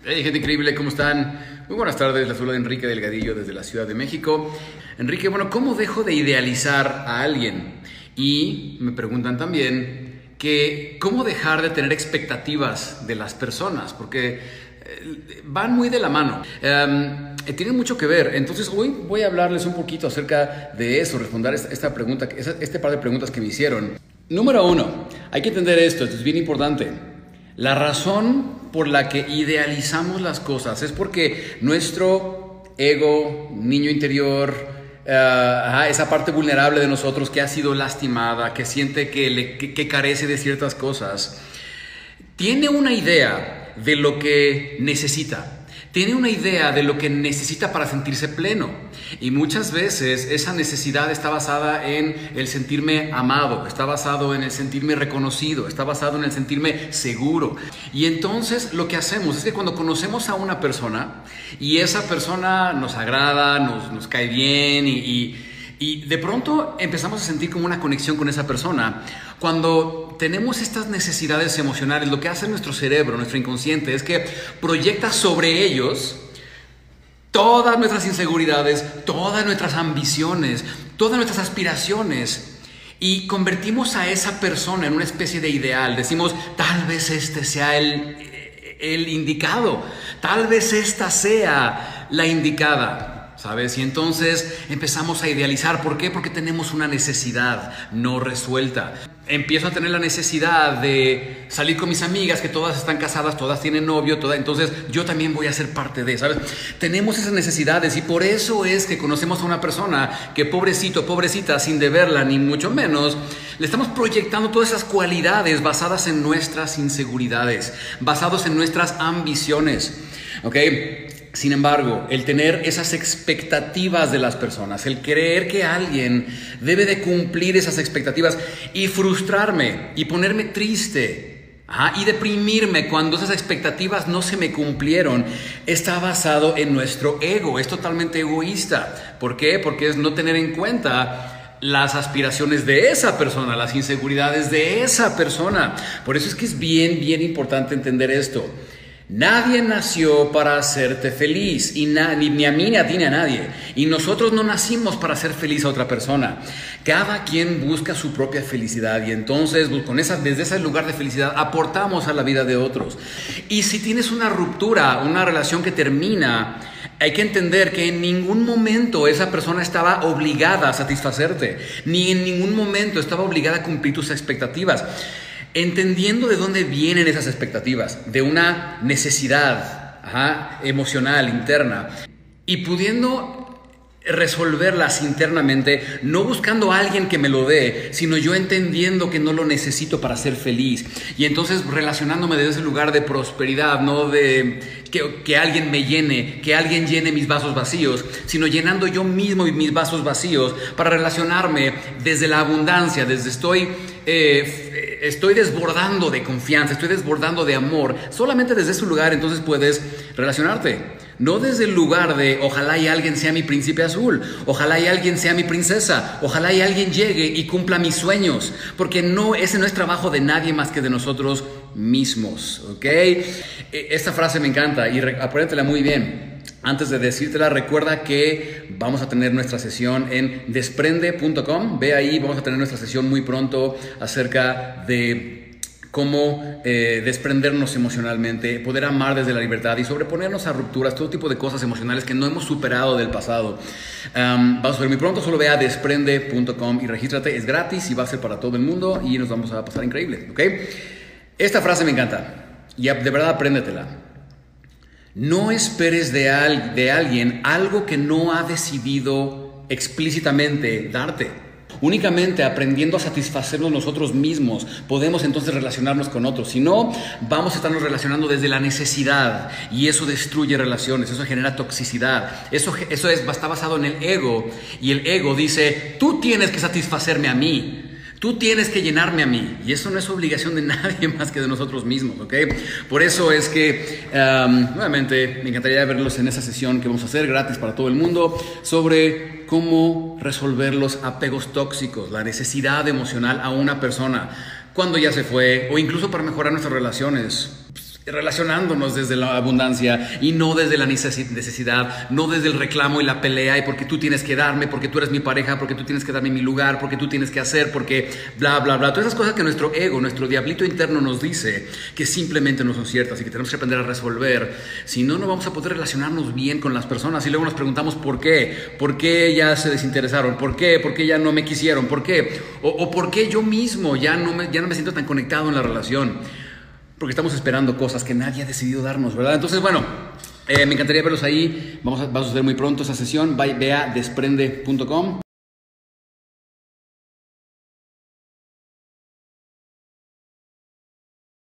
Hey, gente increíble, ¿cómo están? Muy buenas tardes, les saluda Enrique Delgadillo desde la Ciudad de México. Enrique, bueno, ¿cómo dejo de idealizar a alguien? Y me preguntan también que ¿cómo dejar de tener expectativas de las personas? Porque van muy de la mano. Tienen mucho que ver. Entonces hoy voy a hablarles un poquito acerca de eso, responder esta pregunta, este par de preguntas que me hicieron. Número uno, hay que entender esto es bien importante. La razón por la que idealizamos las cosas es porque nuestro ego, niño interior, esa parte vulnerable de nosotros que ha sido lastimada, que siente que carece de ciertas cosas, tiene una idea de lo que necesita. Tiene una idea de lo que necesita para sentirse pleno. Y muchas veces esa necesidad está basada en el sentirme amado, está basado en el sentirme reconocido, está basado en el sentirme seguro. Y entonces lo que hacemos es que cuando conocemos a una persona y esa persona nos agrada, nos cae bien y de pronto empezamos a sentir como una conexión con esa persona. Cuando tenemos estas necesidades emocionales, lo que hace nuestro cerebro, nuestro inconsciente, es que proyecta sobre ellos todas nuestras inseguridades, todas nuestras ambiciones, todas nuestras aspiraciones. Y convertimos a esa persona en una especie de ideal. Decimos, tal vez este sea el indicado, tal vez esta sea la indicada. ¿Sabes? Y entonces empezamos a idealizar. ¿Por qué? Porque tenemos una necesidad no resuelta. Empiezo a tener la necesidad de salir con mis amigas, que todas están casadas, todas tienen novio, entonces yo también voy a ser parte de, ¿sabes? Tenemos esas necesidades y por eso es que conocemos a una persona que pobrecito, pobrecita, sin deberla ni mucho menos, le estamos proyectando todas esas cualidades basadas en nuestras inseguridades, basados en nuestras ambiciones, ¿ok? Sin embargo, el tener esas expectativas de las personas, el creer que alguien debe de cumplir esas expectativas y frustrarme y ponerme triste y deprimirme cuando esas expectativas no se me cumplieron, está basado en nuestro ego, es totalmente egoísta. ¿Por qué? Porque es no tener en cuenta las aspiraciones de esa persona, las inseguridades de esa persona. Por eso es que es bien importante entender esto. Nadie nació para hacerte feliz, y ni a mí, ni a ti, ni a nadie. Y nosotros no nacimos para hacer feliz a otra persona. Cada quien busca su propia felicidad y entonces desde ese lugar de felicidad aportamos a la vida de otros. Y si tienes una ruptura, una relación que termina, hay que entender que en ningún momento esa persona estaba obligada a satisfacerte, ni en ningún momento estaba obligada a cumplir tus expectativas. Entendiendo de dónde vienen esas expectativas, de una necesidad emocional interna y pudiendo resolverlas internamente, no buscando a alguien que me lo dé, sino yo entendiendo que no lo necesito para ser feliz y entonces relacionándome desde ese lugar de prosperidad, no de que alguien me llene, que alguien llene mis vasos vacíos, sino llenando yo mismo mis vasos vacíos para relacionarme desde la abundancia, desde estoy desbordando de confianza, estoy desbordando de amor. Solamente desde ese lugar entonces puedes relacionarte. No desde el lugar de ojalá y alguien sea mi príncipe azul, ojalá y alguien sea mi princesa, ojalá y alguien llegue y cumpla mis sueños, porque ese no es trabajo de nadie más que de nosotros mismos, ¿ok? Esta frase me encanta y apréndetela muy bien. Antes de decírtela, recuerda que vamos a tener nuestra sesión en desprende.com. Ve ahí, vamos a tener nuestra sesión muy pronto acerca de cómo desprendernos emocionalmente, poder amar desde la libertad y sobreponernos a rupturas, todo tipo de cosas emocionales que no hemos superado del pasado. Vamos a ver muy pronto, solo ve a desprende.com y regístrate, es gratis y va a ser para todo el mundo y nos vamos a pasar increíble, ¿ok? Esta frase me encanta y de verdad apréndetela. No esperes de alguien algo que no ha decidido explícitamente darte. Únicamente aprendiendo a satisfacernos nosotros mismos podemos entonces relacionarnos con otros. Si no, vamos a estarnos relacionando desde la necesidad y eso destruye relaciones, eso genera toxicidad. Eso está basado en el ego y el ego dice, tú tienes que satisfacerme a mí. Tú tienes que llenarme a mí y eso no es obligación de nadie más que de nosotros mismos, ¿ok? Por eso es que, nuevamente, me encantaría verlos en esa sesión que vamos a hacer gratis para todo el mundo sobre cómo resolver los apegos tóxicos, la necesidad emocional a una persona cuando ya se fue o incluso para mejorar nuestras relaciones. relacionándonos desde la abundancia y no desde la necesidad, no desde el reclamo y la pelea y porque tú tienes que darme, porque tú eres mi pareja, porque tú tienes que darme mi lugar, porque tú tienes que hacer, porque bla, bla, bla. Todas esas cosas que nuestro ego, nuestro diablito interno nos dice que simplemente no son ciertas y que tenemos que aprender a resolver. Si no, no vamos a poder relacionarnos bien con las personas y luego nos preguntamos ¿por qué ya se desinteresaron? ¿Por qué ya no me quisieron? ¿Por qué? O ¿por qué yo mismo ya no me siento tan conectado en la relación? Porque estamos esperando cosas que nadie ha decidido darnos, ¿verdad? Entonces, bueno, me encantaría verlos ahí. Va a suceder muy pronto esa sesión. Ve a desprende.com